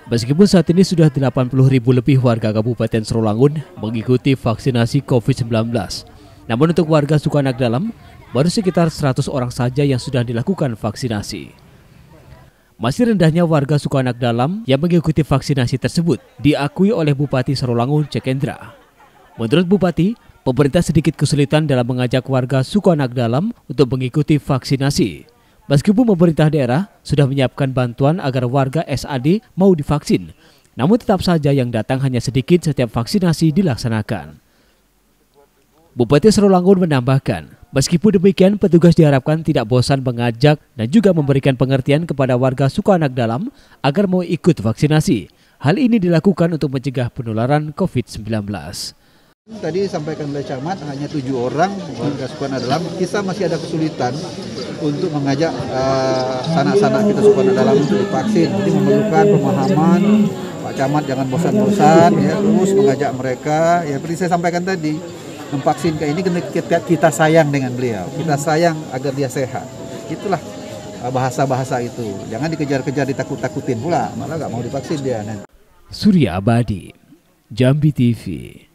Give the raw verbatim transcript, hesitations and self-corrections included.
Meskipun saat ini sudah delapan puluh ribu lebih warga Kabupaten Serolangun mengikuti vaksinasi covid sembilan belas. Namun untuk warga Sukanak Dalam, baru sekitar seratus orang saja yang sudah dilakukan vaksinasi. Masih rendahnya warga Sukanak Dalam yang mengikuti vaksinasi tersebut diakui oleh Bupati Serolangun Cekendra. Menurut Bupati, pemerintah sedikit kesulitan dalam mengajak warga Sukanak Dalam untuk mengikuti vaksinasi. Meskipun pemerintah daerah sudah menyiapkan bantuan agar warga S A D mau divaksin, namun tetap saja yang datang hanya sedikit setiap vaksinasi dilaksanakan. Bupati Serolangun menambahkan, meskipun demikian petugas diharapkan tidak bosan mengajak dan juga memberikan pengertian kepada warga Sukanak Dalam agar mau ikut vaksinasi. Hal ini dilakukan untuk mencegah penularan covid sembilan belas. Tadi disampaikan oleh Camat hanya tujuh orang warga Sukanak Dalam. Kita masih ada kesulitan untuk mengajak uh, sanak-sanak kita Sukanak Dalam untuk divaksin. Jadi memerlukan pemahaman Pak Camat, jangan bosan-bosan ya, terus mengajak mereka. Ya seperti saya sampaikan tadi, memvaksin kayak ini kita, kita sayang dengan beliau, kita sayang agar dia sehat. Itulah bahasa-bahasa itu. Jangan dikejar-kejar, ditakut-takutin pula, malah nggak mau divaksin dia. Surya Abadi, Jambi T V.